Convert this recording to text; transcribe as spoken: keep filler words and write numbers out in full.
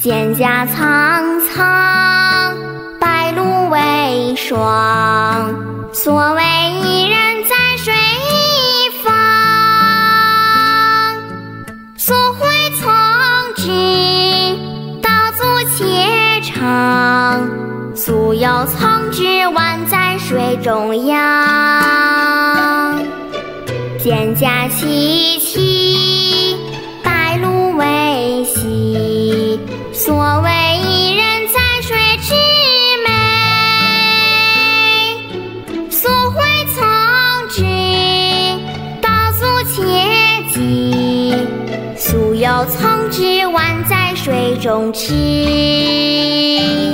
蒹葭苍苍，白露为霜。所谓伊人在水一方，溯洄从之，道阻且长。溯游从之，宛在水中央。蒹葭萋萋，白露为稀。所谓伊人在水之美，溯洄从之，道阻且疾。溯游从之，宛在水中坻。